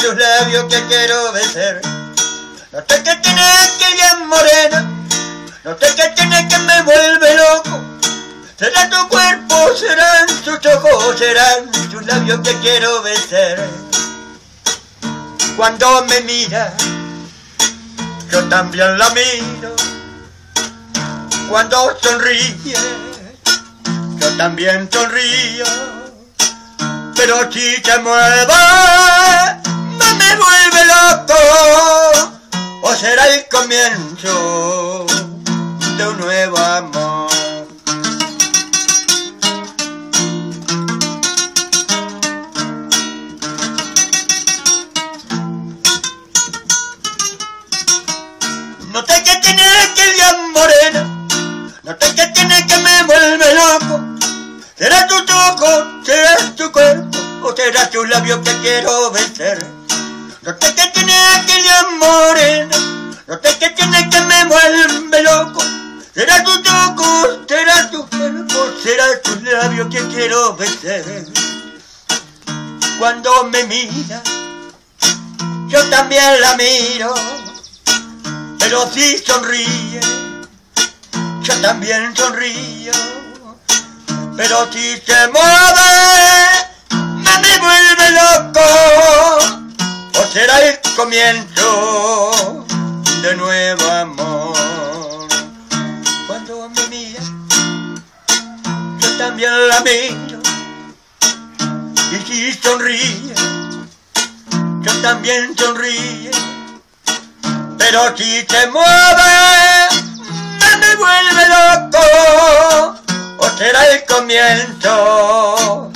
sus labios que quiero besar. No sé qué tiene que ella morena, no sé qué tiene que me vuelve loco. Será tu cuerpo, serán tus ojos, serán sus labios que quiero besar. Cuando me mira, yo también la miro. Cuando sonríe, yo también sonrío. Pero si se mueve, no me vuelve loco. O será el comienzo de un nuevo amor. No sé qué tiene aquella morena, no sé qué tiene que me vuelve loco. Será tus ojos, será tu cuerpo, o será tus labios que quiero besar. No sé qué tiene aquella morena, no sé qué tiene que me vuelve loco. Será tus ojos, será tu cuerpo, será tus labios que quiero besar. Cuando me mira, yo también la miro. Pero si sonríe, yo también sonrío. Pero si se mueve, no me vuelve loco. O será el comienzo de nuevo amor. Cuando me mira, yo también la miro. Y si sonríe, yo también sonrío. Pero si se mueve, no me vuelve loco. O será el comienzo